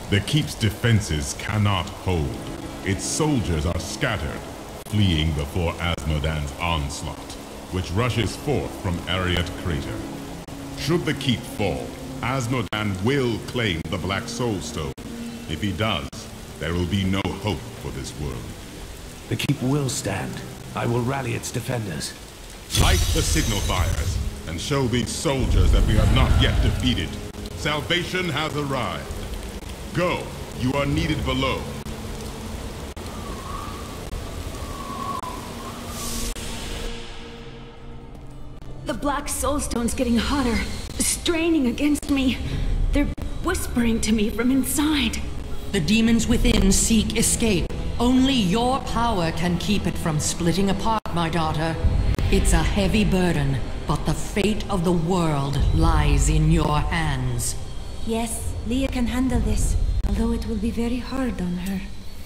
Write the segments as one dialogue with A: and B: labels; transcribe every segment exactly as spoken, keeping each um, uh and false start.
A: The Keep's defenses cannot hold. Its soldiers are scattered, fleeing before Asmodan's onslaught, which rushes forth from Ariat Crater. Should the Keep fall, Asmodan will claim the Black Soulstone. If he does, there will be no hope for this world.
B: The Keep will stand. I will rally its defenders.
A: Light the signal fires, and show these soldiers that we have not yet defeated. Salvation has arrived. Go, you are needed below.
C: The Black Soulstone's getting hotter, straining against me. They're whispering to me from inside.
D: The demons within seek escape. Only your power can keep it from splitting apart, my daughter. It's a heavy burden, but the fate of the world lies in your hands.
C: Yes, Leah can handle this, although it will be very hard on her.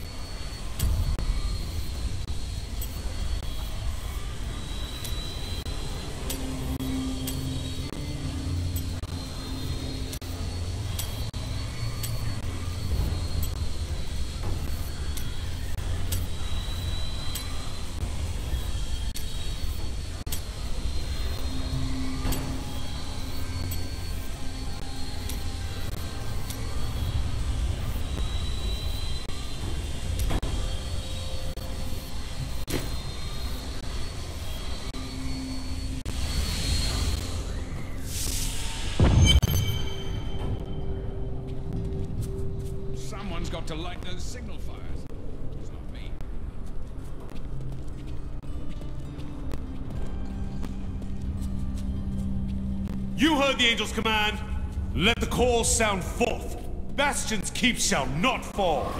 E: Someone's got to light those signal fires. It's not me.
F: You heard the angel's command. Let the call sound forth. Bastion's keep shall not fall.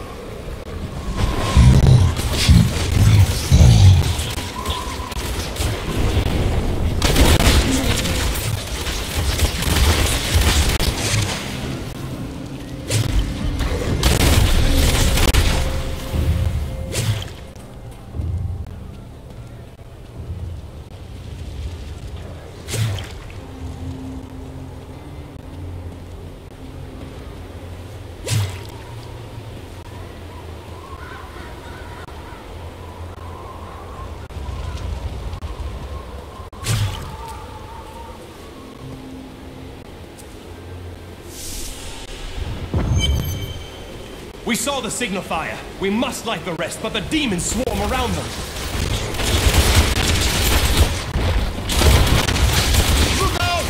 G: We saw the signal fire. We must light the rest, but the demons swarm around them.
E: Look out!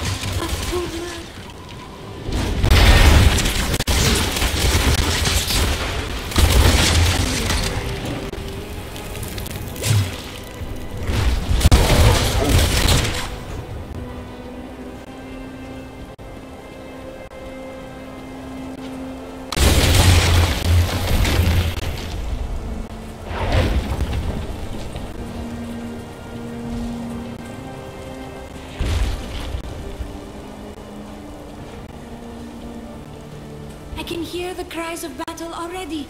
C: I can hear the cries of battle already.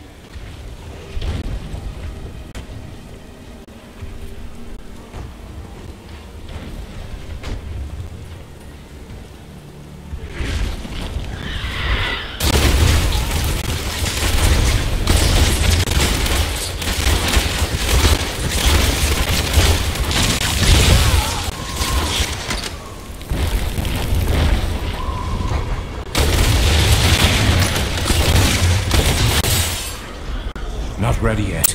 B: Not ready yet.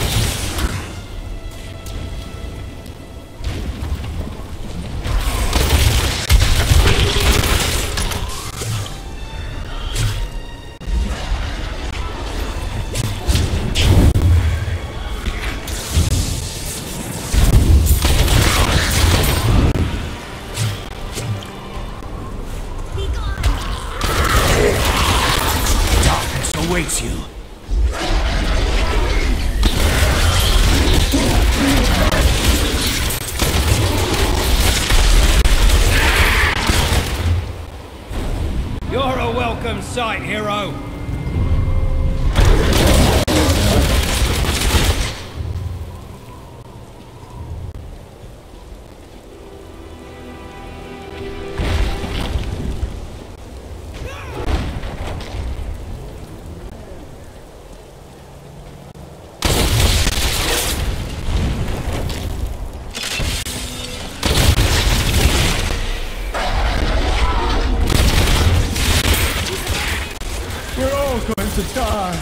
B: Darkness awaits you.
G: You're a welcome sight, hero. to die.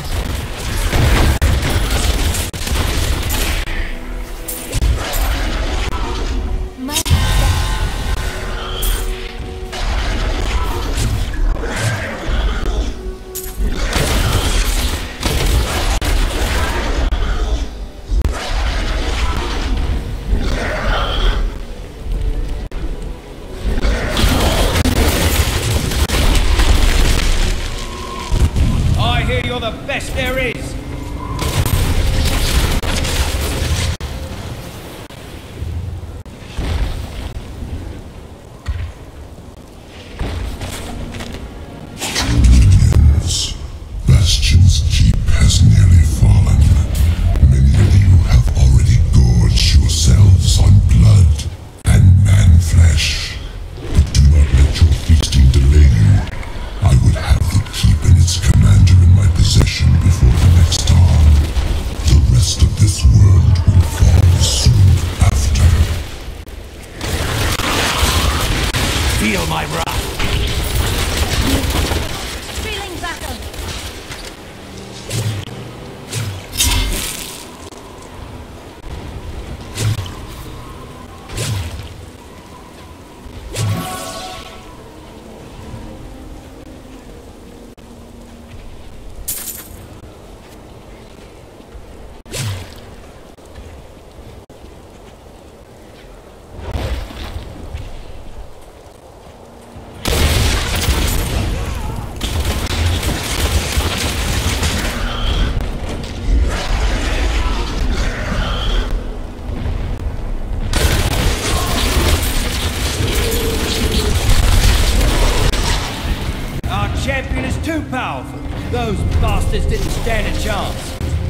G: You're the best there is!
H: Minions, Bastion's keep has nearly fallen. Many of you have already gorged yourselves on blood and man flesh. But do not let your feasting delay you. I would have the keep and its commander in my possession before the next dawn. The rest of this world will fall soon after.
B: Feel my wrath!
C: Feeling battle!
G: Champion is too powerful. Those bastards didn't stand a chance.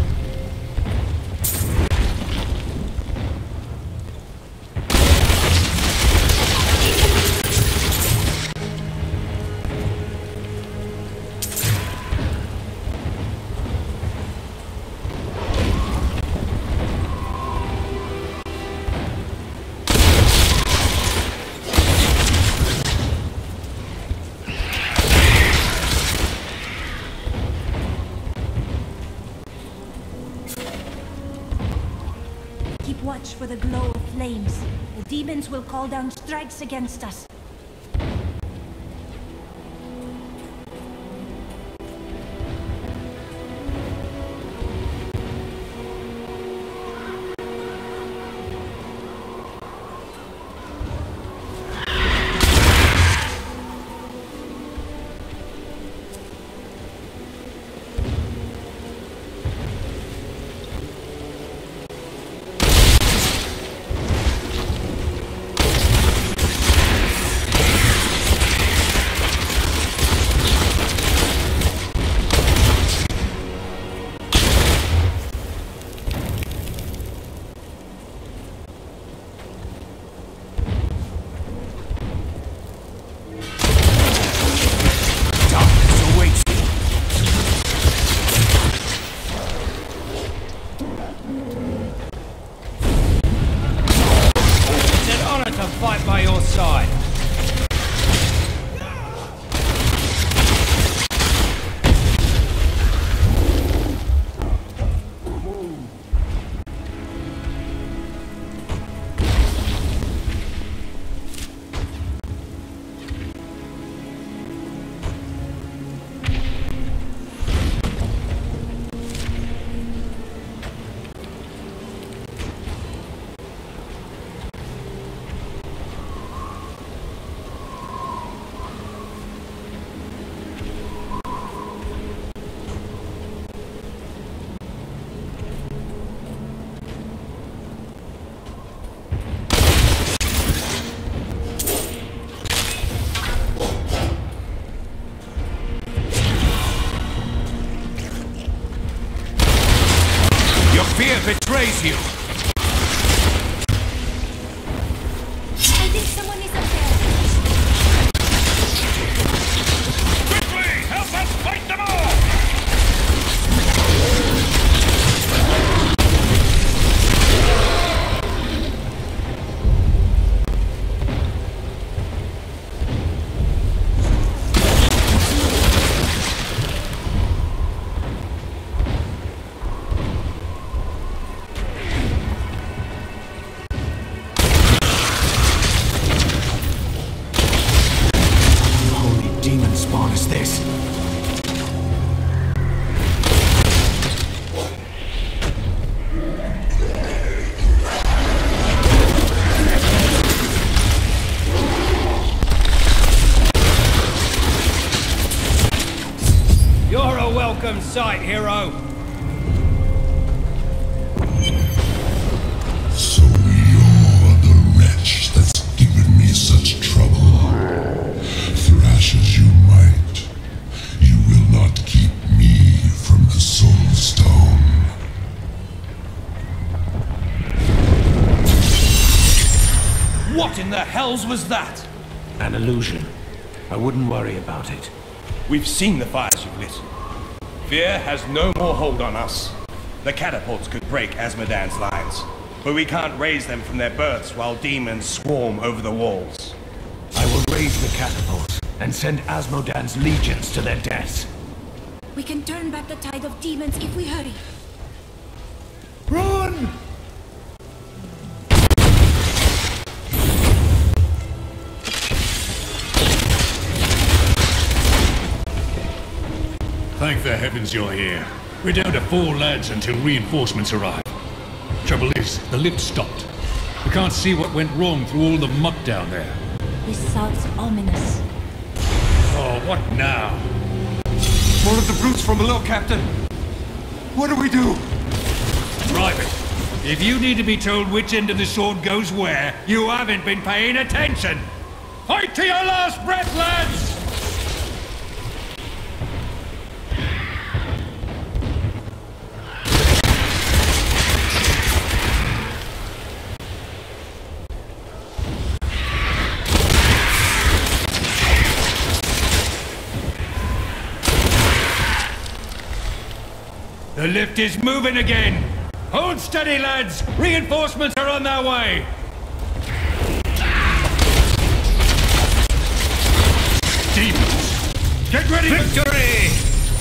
I: Watch for the glow of flames. The demons will call down strikes against us.
G: Fight by your side.
F: Fear betrays you!
I: I think someone is up there.
E: Quickly! Help us fight them all!
B: demon spawn is this?
G: You're a welcome sight, hero.
H: So you're the wretch that's given me such trouble. Thrash as you might, you will not keep me from the Soul Stone.
G: What in the hells was that?
B: An illusion. I wouldn't worry about it.
G: We've seen the fires you've lit. Fear has no more hold on us. The catapults could break Asmodan's lines, but we can't raise them from their berths while demons swarm over the walls.
B: I will raise the catapult and send Asmodan's legions to their deaths.
I: We can turn back the tide of demons if we hurry.
B: Run!
J: Thank the heavens you're here. We're down to four lads until reinforcements arrive. Trouble is, the lift stopped. We can't see what went wrong through all the muck down there.
I: This sounds ominous.
J: Oh, what now?
F: More of the brutes from below, Captain. What do we do?
J: Drive it. If you need to be told which end of the sword goes where, you haven't been paying attention. Fight to your last breath, lads! The lift is moving again! Hold steady, lads! Reinforcements are on their way! Demons! Get ready! Victory!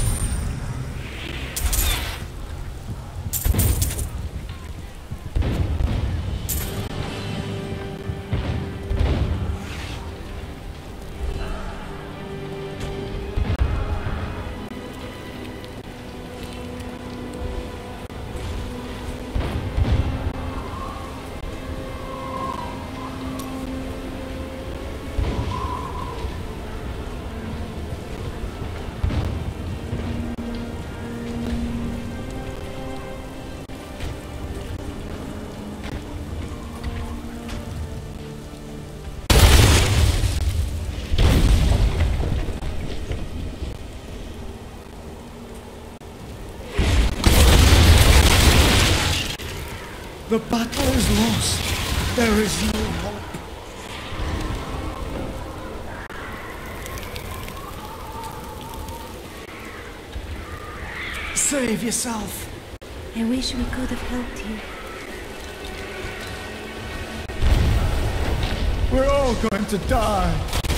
K: The battle is lost. There is no hope. Save yourself.
I: I wish we could have helped you.
K: We're all going to die.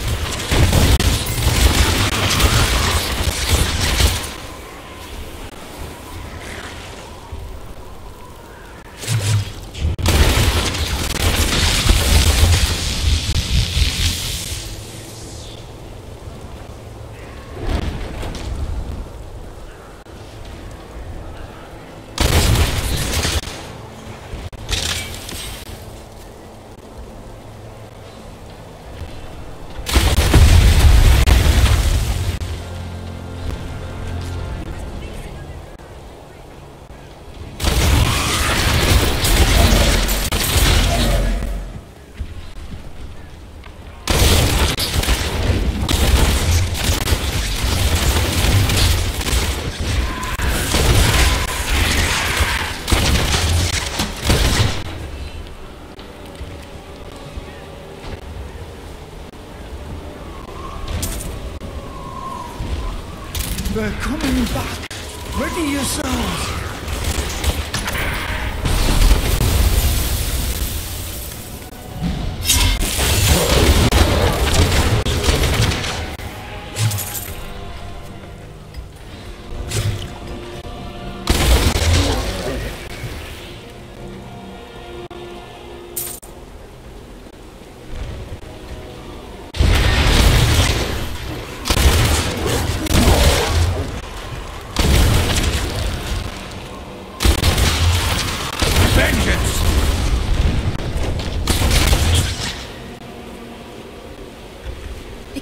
K: They're coming back. Ready yourselves.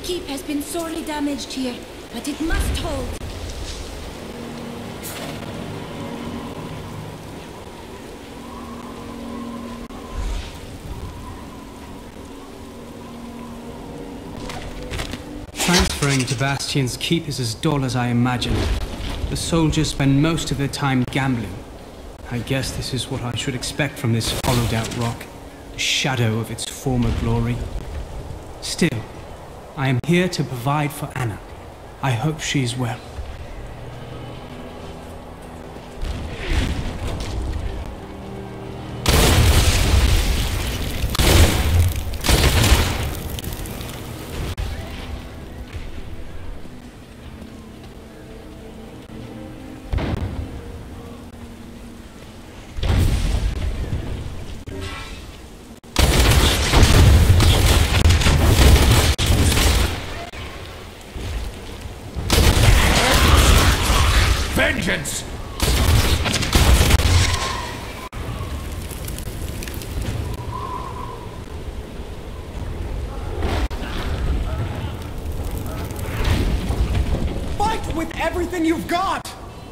I: keep has been sorely damaged here, but it must hold.
L: Transferring to Bastion's keep is as dull as I imagined. The soldiers spend most of their time gambling. I guess this is what I should expect from this hollowed-out rock, a shadow of its former glory. Still, I am here to provide for Anna. I hope she is well.
B: Vengeance!
M: Fight with everything you've got!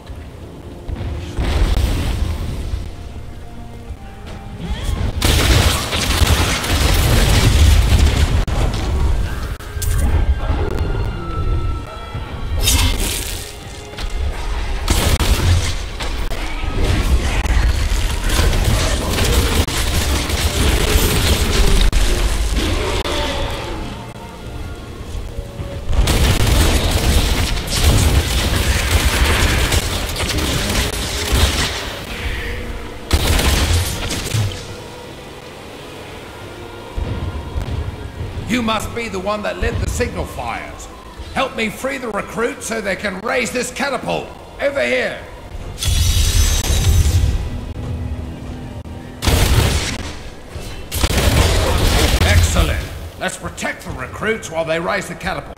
B: You must be the one that lit the signal fires. Help me free the recruits so they can raise this catapult. Over here. Excellent. Let's protect the recruits while they raise the catapult.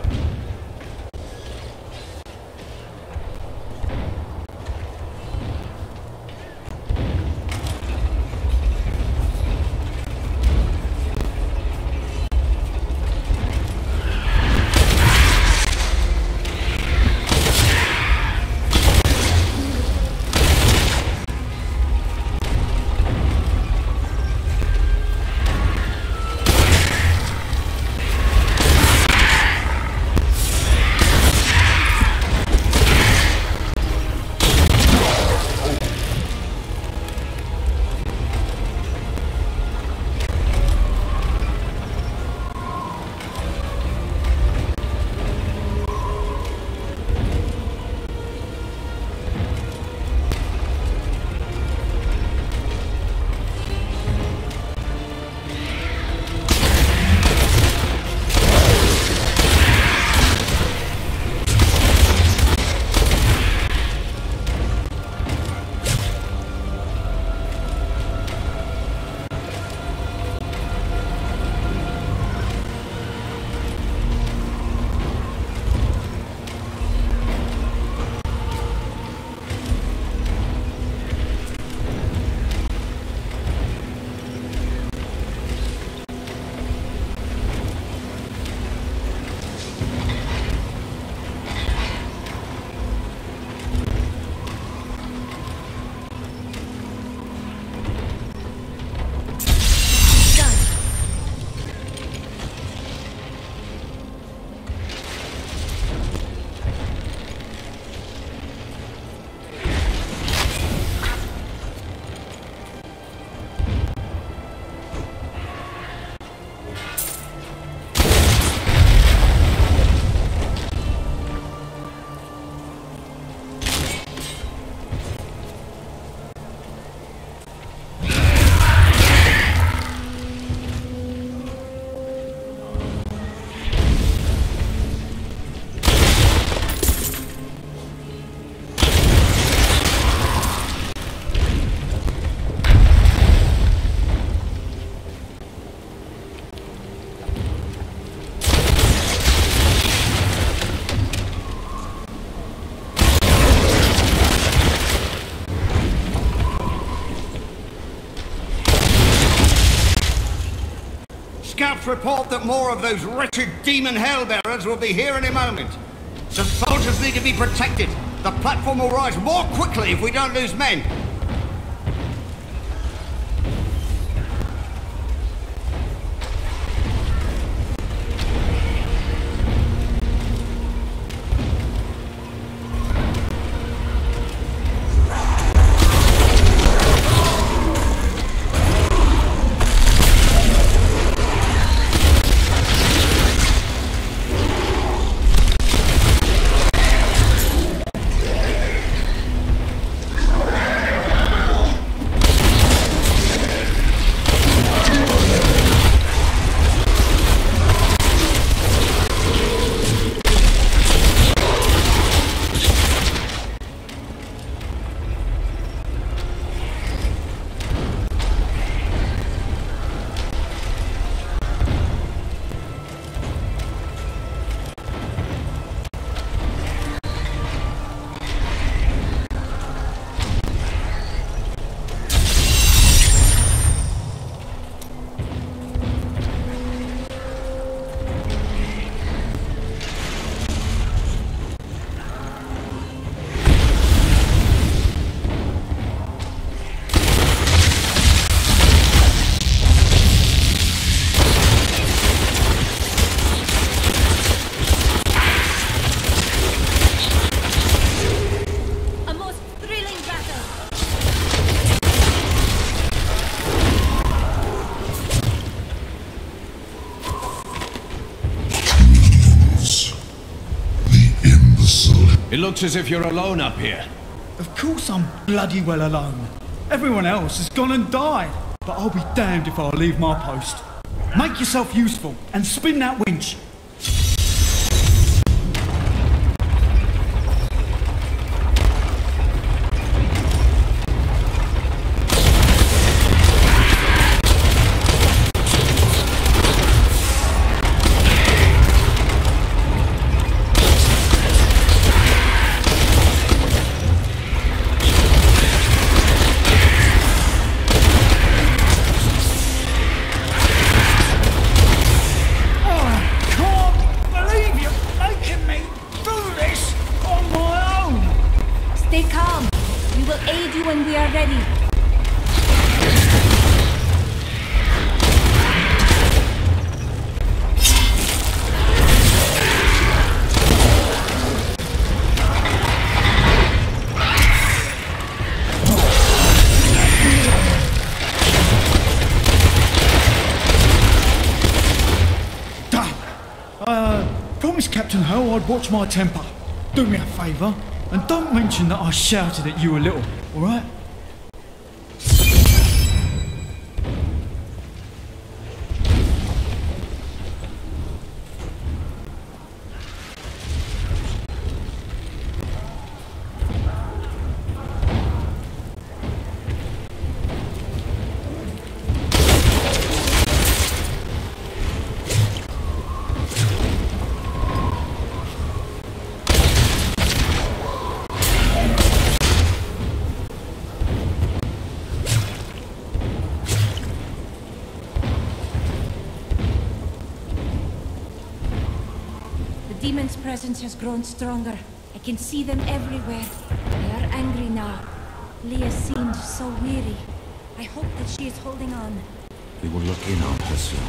N: scouts report that more of those wretched demon hellbearers will be here in a moment. The soldiers need to be protected. The platform will rise more quickly if we don't lose men.
B: It looks as if you're alone up here.
K: Of course I'm bloody well alone. Everyone else has gone and died. But I'll be damned if I'll leave my post. Make yourself useful and spin that winch.
I: Stay calm. We will aid you when we are ready.
K: Damn! Uh, promise Captain Ho I'd watch my temper. Do me a favour. And don't mention that I shouted at you a little, alright?
I: The demon's presence has grown stronger. I can see them everywhere. They are angry now. Leah seemed so weary. I hope that she is holding on.
B: We will look in on her soon.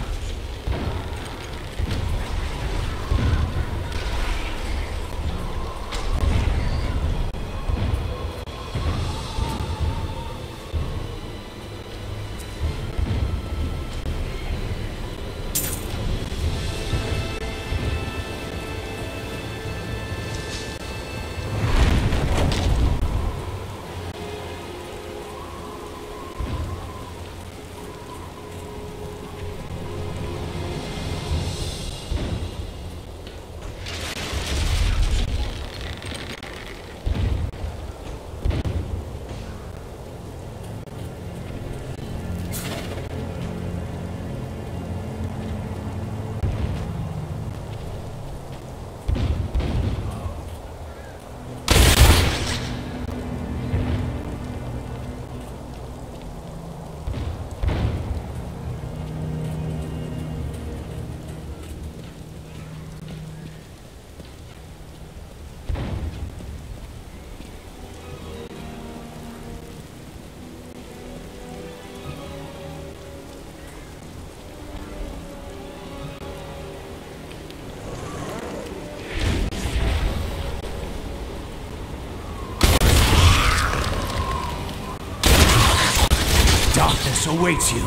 O: justice awaits you.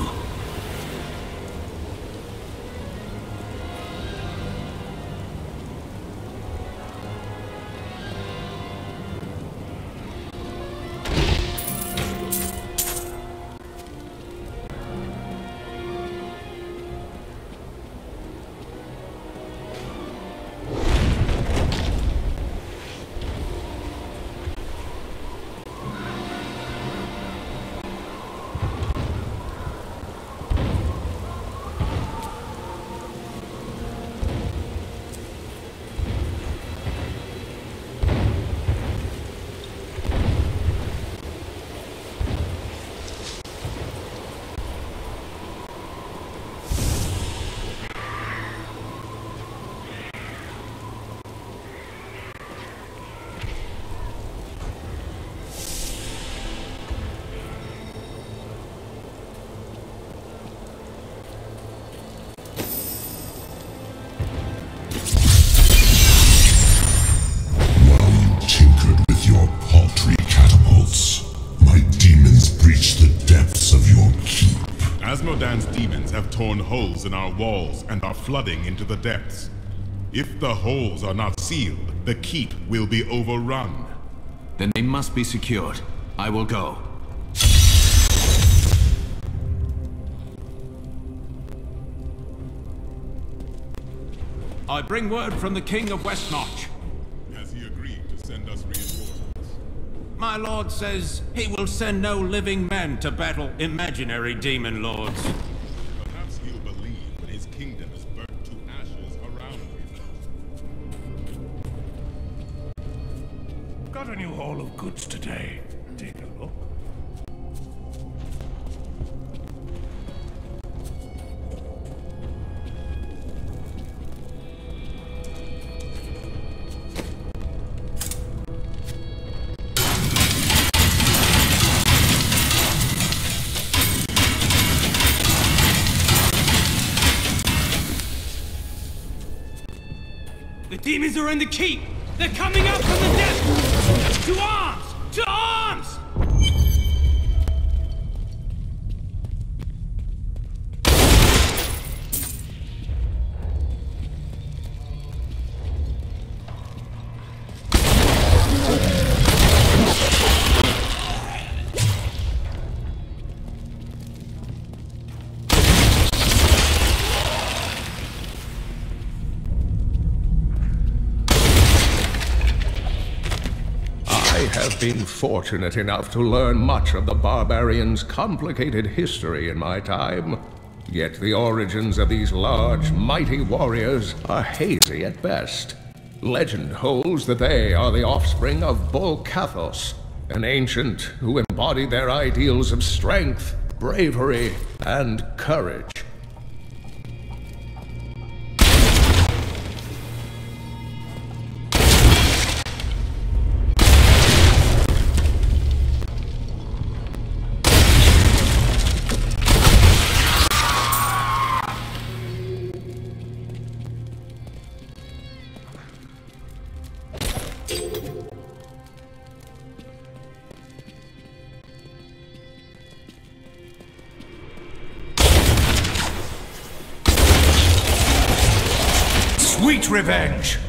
A: Asmodan's demons have torn holes in our walls and are flooding into the depths. If the holes are not sealed, the keep will be overrun.
O: Then they must be secured. I will go.
E: I bring word from the King of Westnotch.
A: Has he agreed to send us reinforcements?
E: My lord says he will send no living men to battle imaginary demon lords.
A: Perhaps he'll believe when his kingdom is burnt to ashes around him.
P: Got a new haul of goods today. Take a look.
L: The demons are in the keep! They're coming up from the depths! To arms! To arms!
Q: I have been fortunate enough to learn much of the barbarians' complicated history in my time. Yet the origins of these large, mighty warriors are hazy at best. Legend holds that they are the offspring of Bull Kathos, an ancient who embodied their ideals of strength, bravery, and courage.
O: Sweet revenge!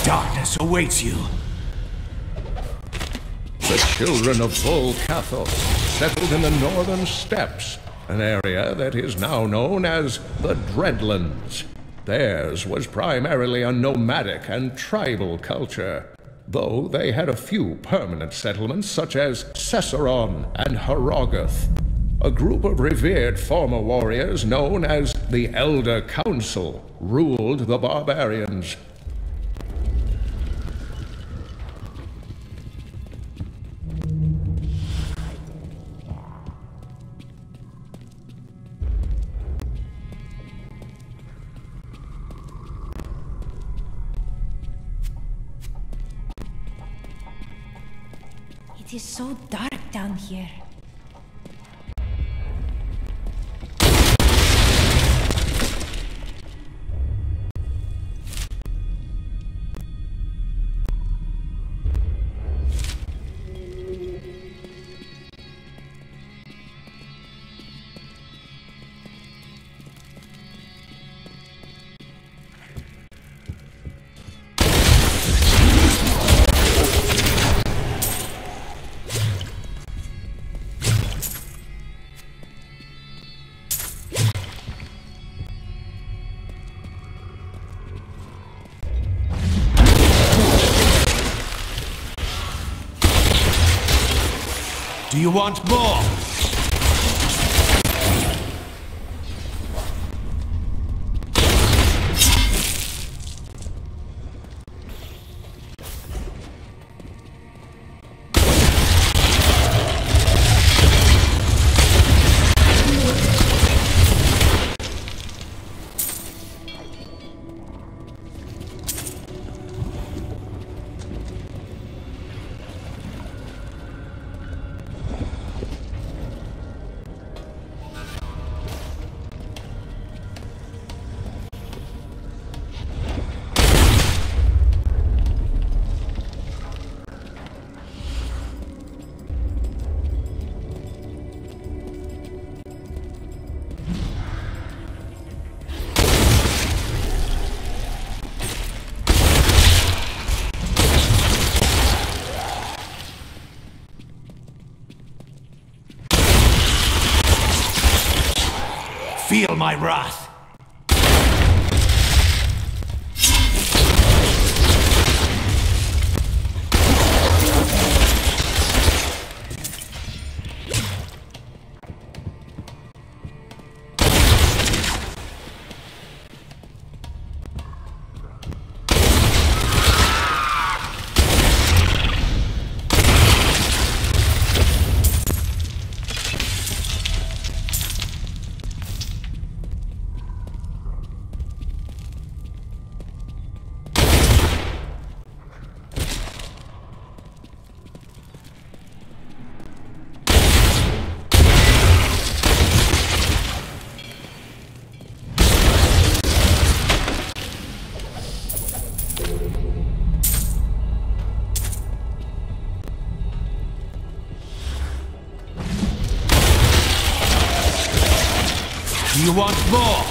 E: Darkness awaits you.
Q: The children of Bull Cathos settled in the northern steppes, an area that is now known as the Dreadlands. Theirs was primarily a nomadic and tribal culture, though they had a few permanent settlements such as Cesseron and Harrogath. A group of revered former warriors known as the Elder Council ruled the barbarians.
I: It is so dark down here.
E: Do you want more? Feel my wrath. Do you want more?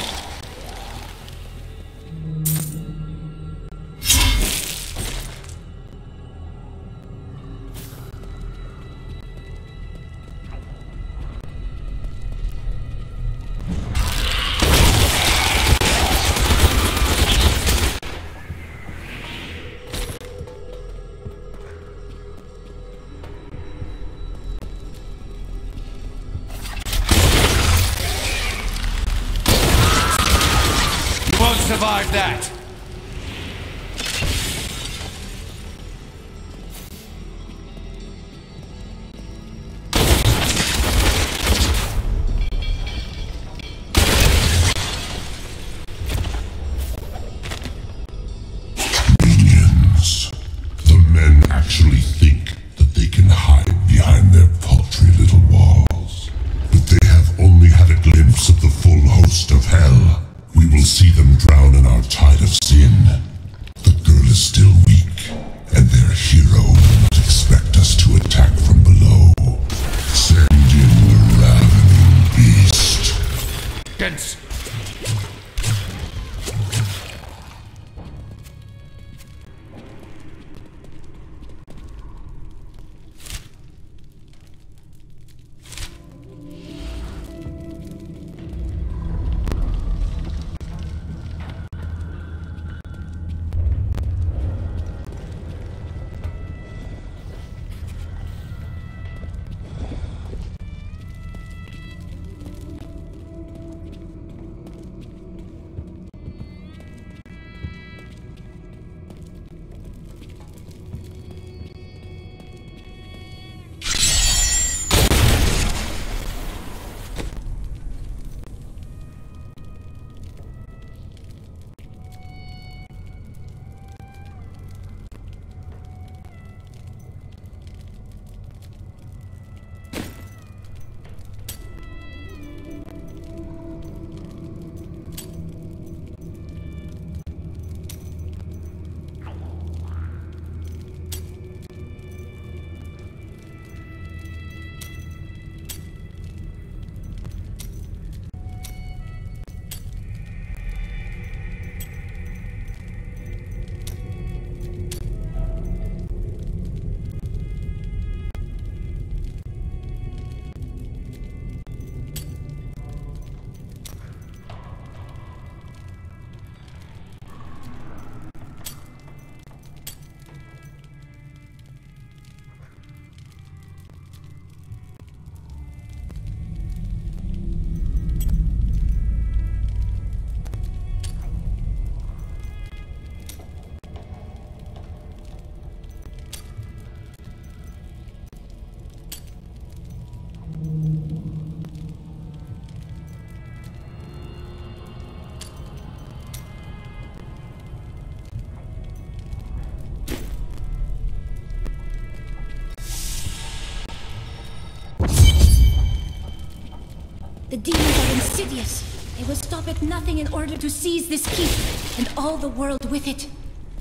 I: The demons are insidious. They will stop at nothing in order to seize this keep, and all the world with it.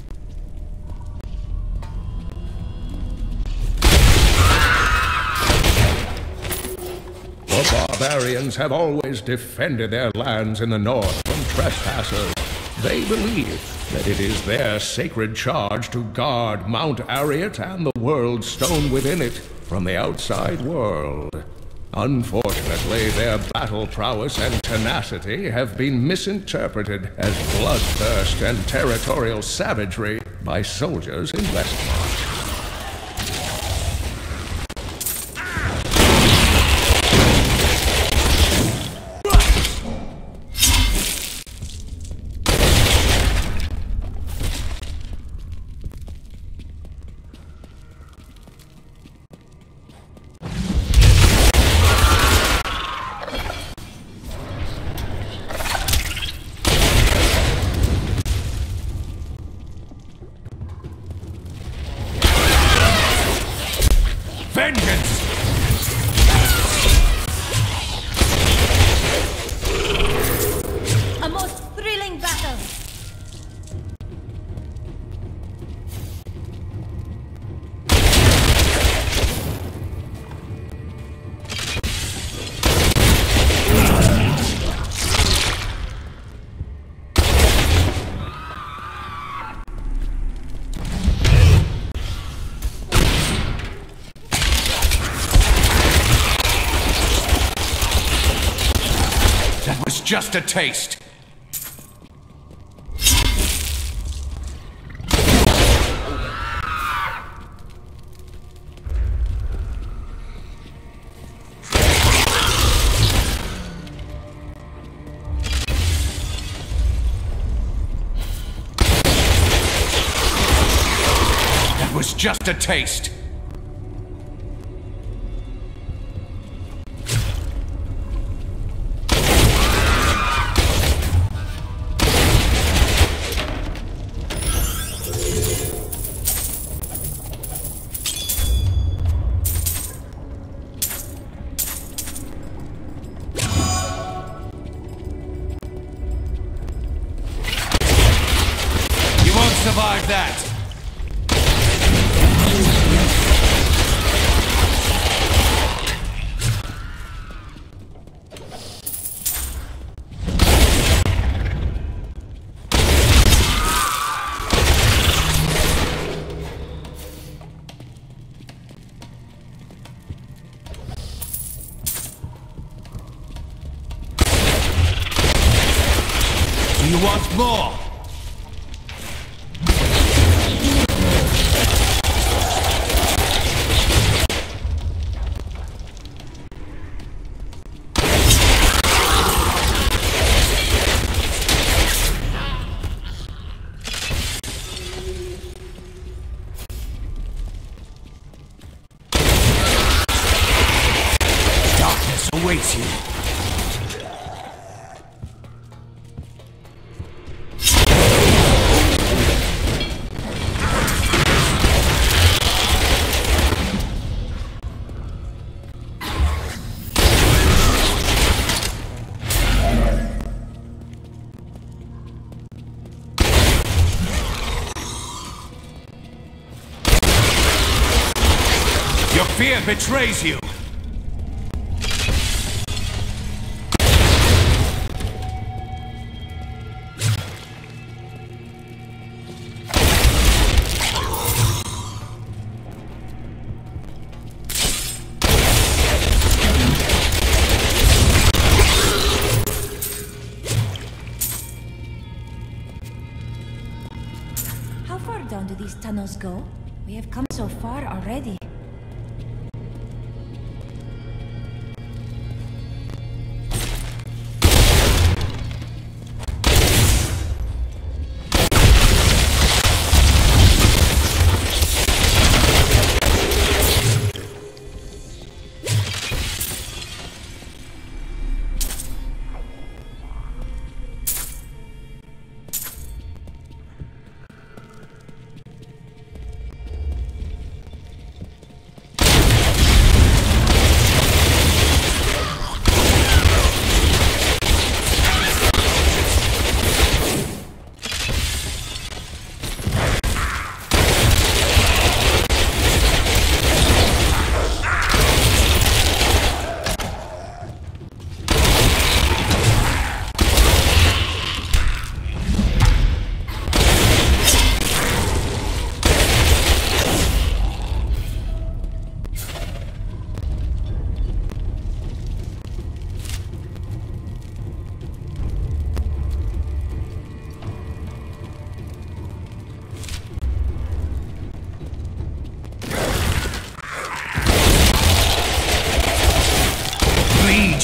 Q: The barbarians have always defended their lands in the north from trespassers. They believe that it is their sacred charge to guard Mount Ariat and the world stone within it from the outside world. Unfortunately, their battle prowess and tenacity have been misinterpreted as bloodthirst and territorial savagery by soldiers in Westmarch.
I: A most thrilling battle!
B: That was just a taste. That was just a taste. Survive that! Do you want more? Awaits you. Your fear betrays you.
I: How far down do these tunnels go? We have come so far already.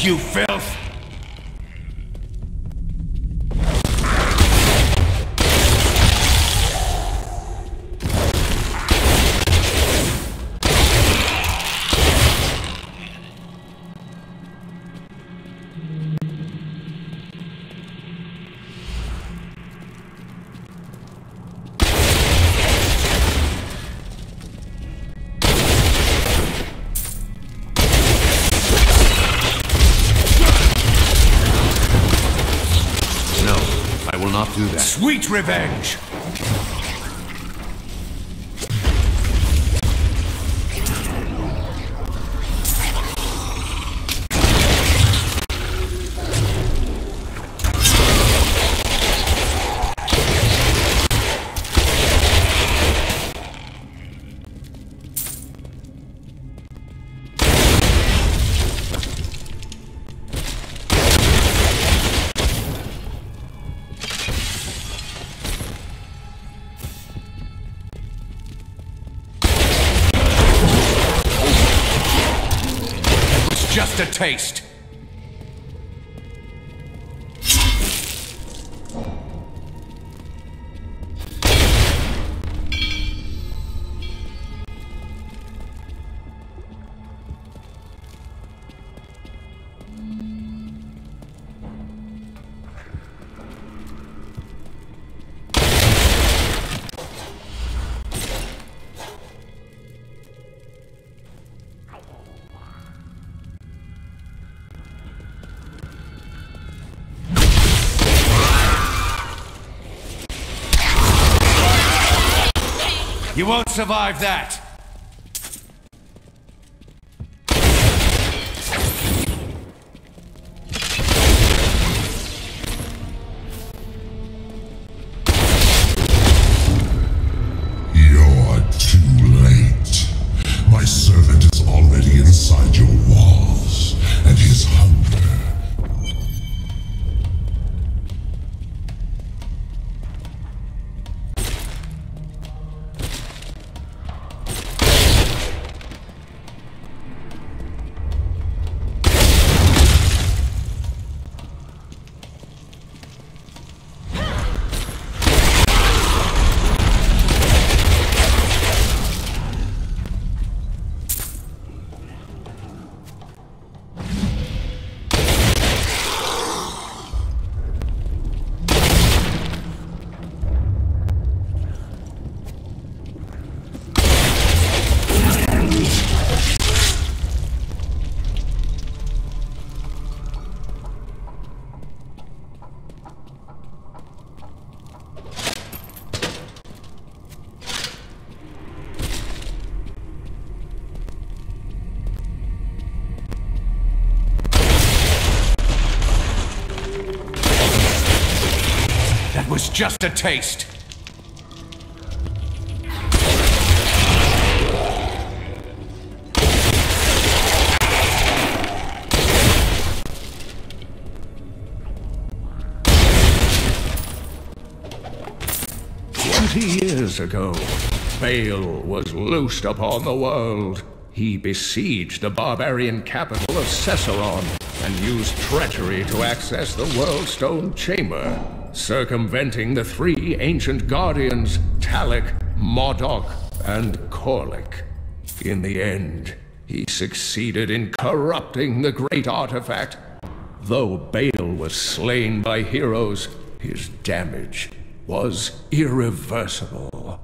B: Move, you filth!
O: Do that.
B: Sweet revenge! Just a taste. You won't survive that!
H: You're too late. My servant is already inside your walls, and his hunger.
B: That was just a taste.
Q: Twenty years ago, Baal was loosed upon the world. He besieged the barbarian capital of Cesseron and used treachery to access the World Stone Chamber, circumventing the three ancient guardians, Talik, Modok, and Korlik. In the end, he succeeded in corrupting the great artifact. Though Baal was slain by heroes, his damage was irreversible.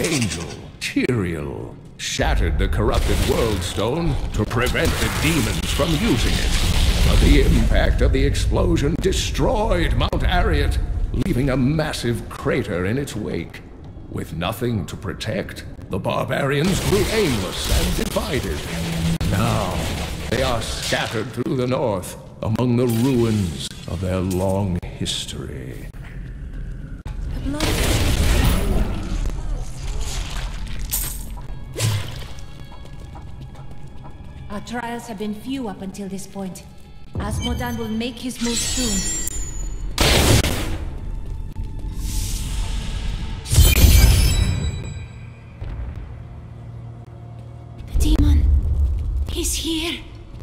Q: Archangel Tyrael shattered the corrupted World Stone to prevent the demons from using it. But the impact of the explosion destroyed Mount Arreat, leaving a massive crater in its wake. With nothing to protect, the barbarians grew aimless and divided. Now, they are scattered through the north, among the ruins of their long history.
I: Our trials have been few up until this point. Asmodan will make his move soon.
C: The demon. He's here.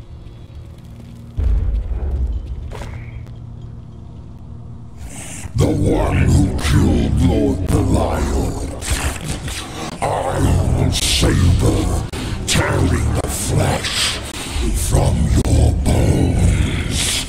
H: The one who killed Lord Belial. I will savor, tearing the flesh from your bones.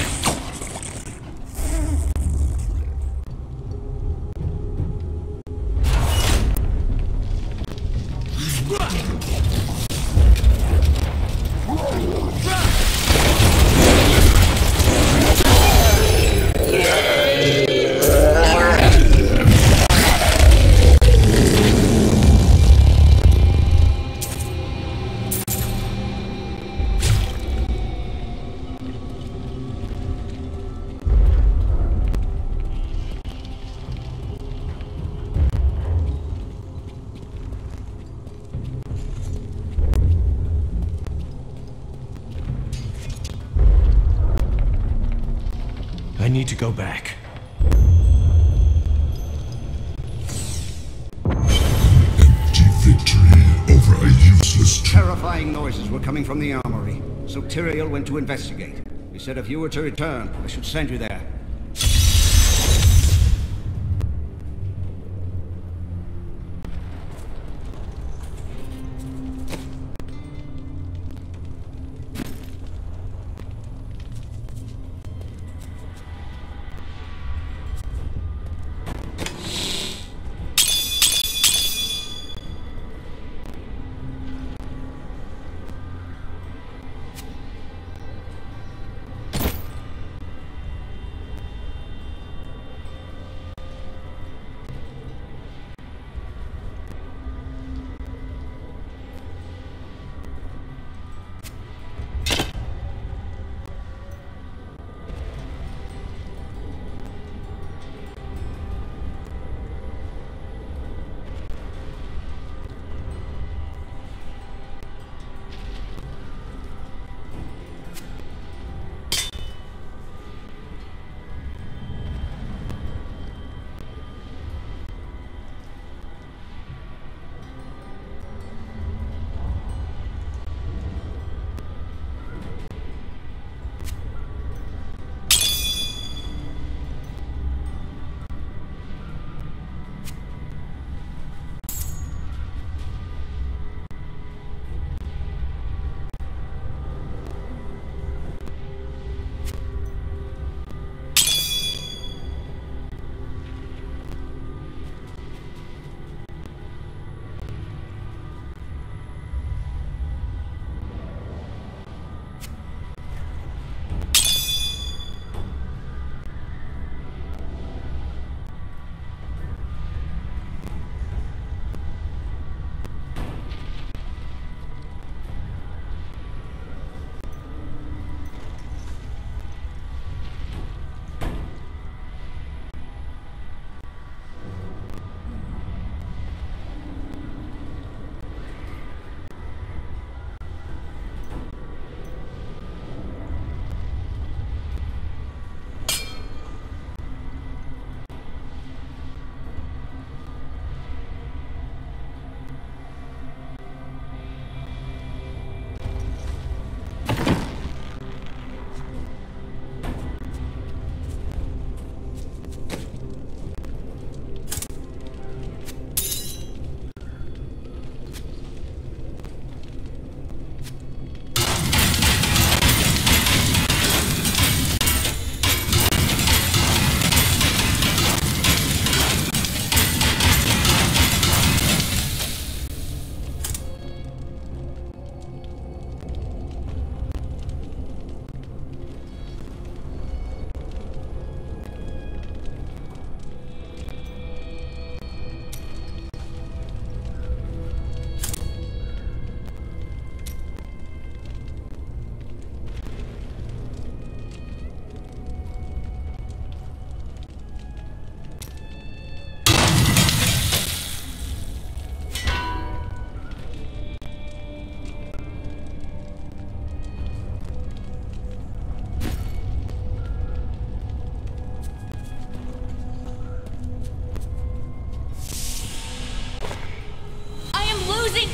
O: I need to go back.
H: Empty victory over a useless...
N: Terrifying noises were coming from the armory, so Tyrael went to investigate. He said if you were to return, I should send you there.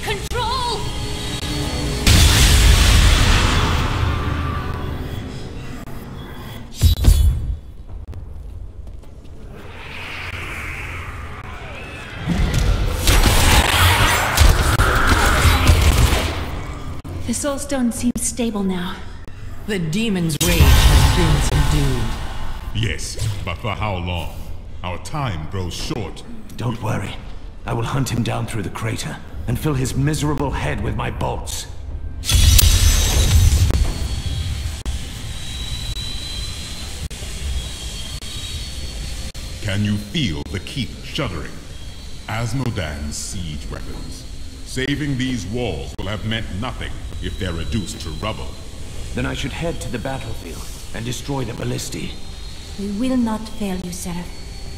C: control! The Soul Stone seems stable now.
D: The demon's rage has been subdued.
A: Yes, but for how long? Our time grows short.
O: Don't worry. I will hunt him down through the crater and fill his miserable head with my bolts.
A: Can you feel the keep shuddering? Asmodan's siege weapons. Saving these walls will have meant nothing if they're reduced to rubble.
O: Then I should head to the battlefield and destroy the ballistae.
I: We will not fail you, Seraph.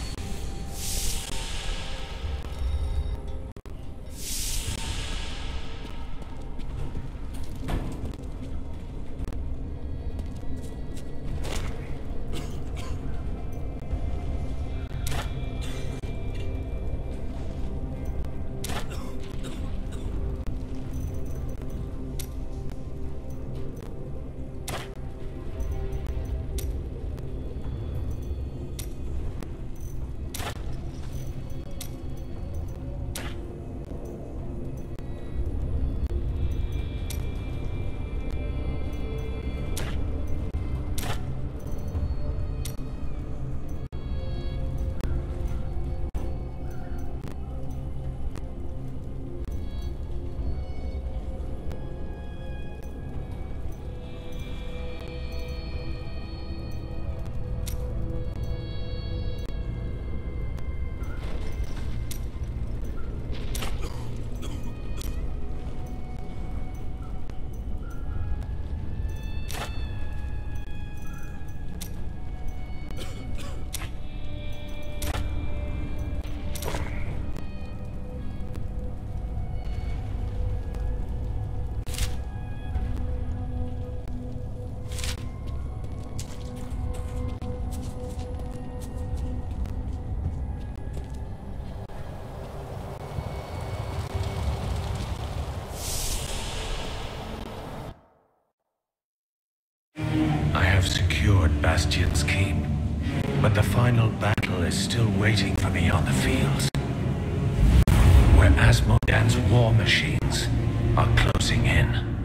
O: I have secured Bastion's keep, but the final battle is still waiting for me on the fields, where Asmodan's war machines are closing in.